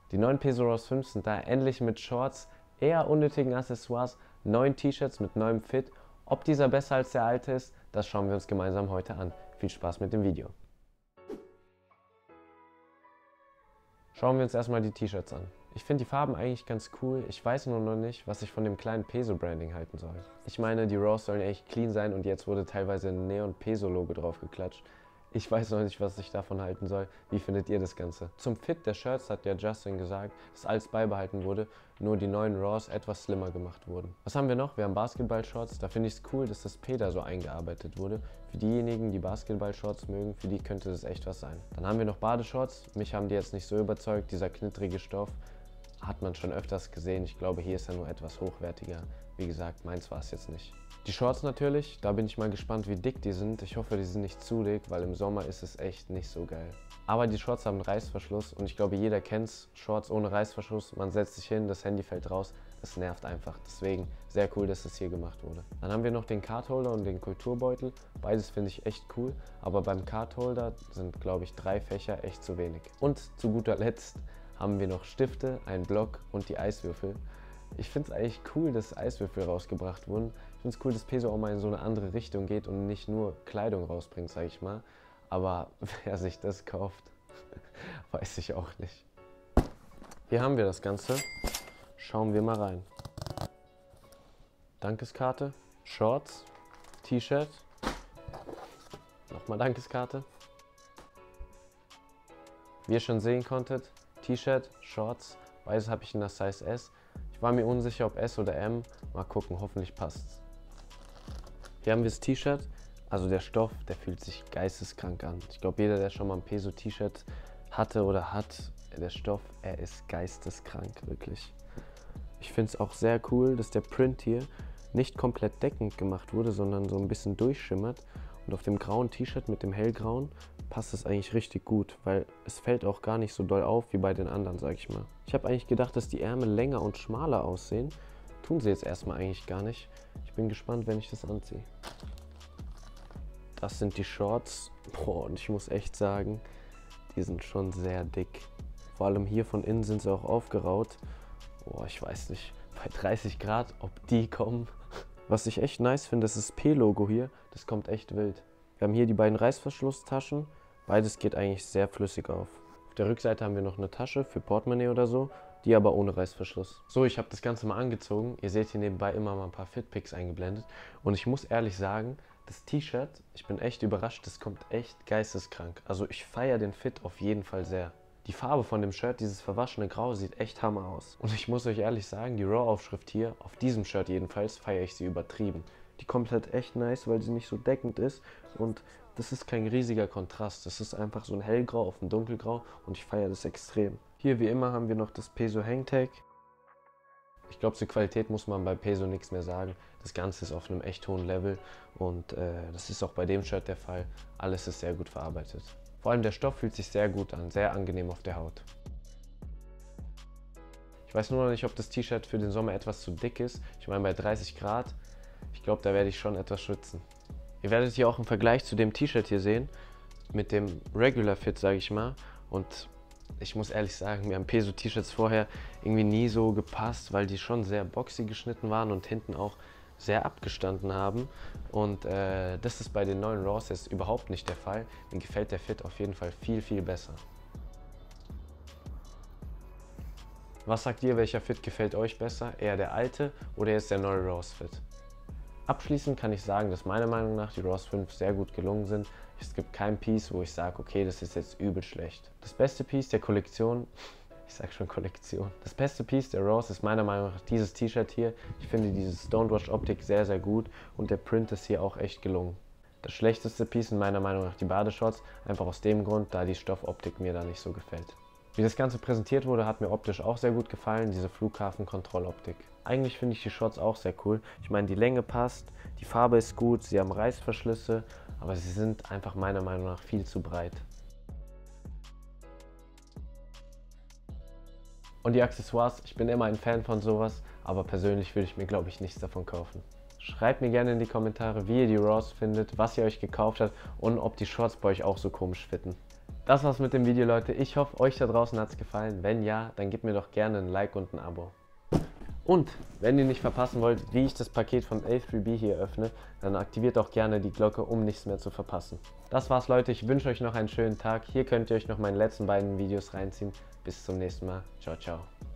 Die neuen Peso Raws 5 sind da endlich mit Shorts, eher unnötigen Accessoires, neuen T-Shirts mit neuem Fit. Ob dieser besser als der alte ist, das schauen wir uns gemeinsam heute an. Viel Spaß mit dem Video. Schauen wir uns erstmal die T-Shirts an. Ich finde die Farben eigentlich ganz cool, ich weiß nur noch nicht, was ich von dem kleinen Peso-Branding halten soll. Ich meine, die Raws sollen echt clean sein und jetzt wurde teilweise ein Neon-Peso-Logo drauf geklatscht. Ich weiß noch nicht, was ich davon halten soll. Wie findet ihr das Ganze? Zum Fit der Shirts hat ja Justin gesagt, dass alles beibehalten wurde, nur die neuen Raws etwas slimmer gemacht wurden. Was haben wir noch? Wir haben Basketball-Shorts. Da finde ich es cool, dass das P da so eingearbeitet wurde. Für diejenigen, die Basketball-Shorts mögen, für die könnte das echt was sein. Dann haben wir noch Badeshorts. Mich haben die jetzt nicht so überzeugt. Dieser knittrige Stoff hat man schon öfters gesehen. Ich glaube, hier ist er nur etwas hochwertiger. Wie gesagt, meins war es jetzt nicht. Die Shorts natürlich, da bin ich mal gespannt, wie dick die sind. Ich hoffe, die sind nicht zu dick, weil im Sommer ist es echt nicht so geil. Aber die Shorts haben einen Reißverschluss und ich glaube, jeder kennt es. Shorts ohne Reißverschluss, man setzt sich hin, das Handy fällt raus. Es nervt einfach. Deswegen sehr cool, dass es hier gemacht wurde. Dann haben wir noch den Cardholder und den Kulturbeutel. Beides finde ich echt cool, aber beim Cardholder sind, glaube ich, 3 Fächer echt zu wenig. Und zu guter Letzt haben wir noch Stifte, einen Block und die Eiswürfel. Ich finde es eigentlich cool, dass Eiswürfel rausgebracht wurden. Ich finde es cool, dass Peso auch mal in so eine andere Richtung geht und nicht nur Kleidung rausbringt, sage ich mal. Aber wer sich das kauft, weiß ich auch nicht. Hier haben wir das Ganze. Schauen wir mal rein. Dankeskarte, Shorts, T-Shirt, nochmal Dankeskarte. Wie ihr schon sehen konntet, T-Shirt, Shorts, beides habe ich in der Size S. Ich war mir unsicher, ob S oder M. Mal gucken, hoffentlich passt's. Hier haben wir das T-Shirt. Also der Stoff, der fühlt sich geisteskrank an. Ich glaube, jeder, der schon mal ein Peso-T-Shirt hatte oder hat, der Stoff, er ist geisteskrank, wirklich. Ich finde es auch sehr cool, dass der Print hier nicht komplett deckend gemacht wurde, sondern so ein bisschen durchschimmert. Und auf dem grauen T-Shirt mit dem hellgrauen passt es eigentlich richtig gut, weil es fällt auch gar nicht so doll auf wie bei den anderen, sag ich mal. Ich habe eigentlich gedacht, dass die Ärmel länger und schmaler aussehen. Tun sie jetzt erstmal eigentlich gar nicht. Ich bin gespannt, wenn ich das anziehe. Das sind die Shorts. Boah, und ich muss echt sagen, die sind schon sehr dick. Vor allem hier von innen sind sie auch aufgeraut. Boah, ich weiß nicht, bei 30 Grad, ob die kommen. Was ich echt nice finde, ist das P-Logo hier. Das kommt echt wild. Wir haben hier die beiden Reißverschlusstaschen. Beides geht eigentlich sehr flüssig auf. Auf der Rückseite haben wir noch eine Tasche für Portemonnaie oder so, die aber ohne Reißverschluss. So, ich habe das Ganze mal angezogen. Ihr seht hier nebenbei immer mal ein paar Fitpics eingeblendet. Und ich muss ehrlich sagen, das T-Shirt, ich bin echt überrascht, das kommt echt geisteskrank. Also ich feiere den Fit auf jeden Fall sehr. Die Farbe von dem Shirt, dieses verwaschene Grau, sieht echt hammer aus. Und ich muss euch ehrlich sagen, die Raw-Aufschrift hier, auf diesem Shirt jedenfalls, feiere ich sie übertrieben. Die kommt halt echt nice, weil sie nicht so deckend ist und das ist kein riesiger Kontrast. Das ist einfach so ein hellgrau auf ein dunkelgrau und ich feiere das extrem. Hier wie immer haben wir noch das Peso Hangtag. Ich glaube, zur Qualität muss man bei Peso nichts mehr sagen. Das Ganze ist auf einem echt hohen Level und das ist auch bei dem Shirt der Fall. Alles ist sehr gut verarbeitet. Vor allem der Stoff fühlt sich sehr gut an, sehr angenehm auf der Haut. Ich weiß nur noch nicht, ob das T-Shirt für den Sommer etwas zu dick ist. Ich meine, bei 30 Grad, ich glaube, da werde ich schon etwas schwitzen. Ihr werdet hier auch einen Vergleich zu dem T-Shirt hier sehen, mit dem Regular Fit, sage ich mal. Und ich muss ehrlich sagen, mir haben Peso-T-Shirts vorher irgendwie nie so gepasst, weil die schon sehr boxy geschnitten waren und hinten auch sehr abgestanden haben. Und das ist bei den neuen Raws jetzt überhaupt nicht der Fall. Mir gefällt der Fit auf jeden Fall viel, viel besser. Was sagt ihr, welcher Fit gefällt euch besser? Eher der alte oder jetzt der neue Raws Fit? Abschließend kann ich sagen, dass meiner Meinung nach die Raws 5 sehr gut gelungen sind. Es gibt kein Piece, wo ich sage, okay, das ist jetzt übel schlecht. Das beste Piece der Kollektion, ich sag schon Kollektion, das beste Piece der Raws ist meiner Meinung nach dieses T-Shirt hier. Ich finde diese Stonewash-Optik sehr, sehr gut und der Print ist hier auch echt gelungen. Das schlechteste Piece sind meiner Meinung nach die Badeshorts, einfach aus dem Grund, da die Stoffoptik mir da nicht so gefällt. Wie das Ganze präsentiert wurde, hat mir optisch auch sehr gut gefallen, diese Flughafenkontrolloptik. Eigentlich finde ich die Shorts auch sehr cool. Ich meine, die Länge passt, die Farbe ist gut, sie haben Reißverschlüsse, aber sie sind einfach meiner Meinung nach viel zu breit. Und die Accessoires, ich bin immer ein Fan von sowas, aber persönlich würde ich mir, glaube ich, nichts davon kaufen. Schreibt mir gerne in die Kommentare, wie ihr die Raws findet, was ihr euch gekauft habt und ob die Shorts bei euch auch so komisch fitten. Das war's mit dem Video, Leute. Ich hoffe, euch da draußen hat es gefallen. Wenn ja, dann gebt mir doch gerne ein Like und ein Abo. Und wenn ihr nicht verpassen wollt, wie ich das Paket von A3B hier öffne, dann aktiviert auch gerne die Glocke, um nichts mehr zu verpassen. Das war's, Leute. Ich wünsche euch noch einen schönen Tag. Hier könnt ihr euch noch meine letzten beiden Videos reinziehen. Bis zum nächsten Mal. Ciao, ciao.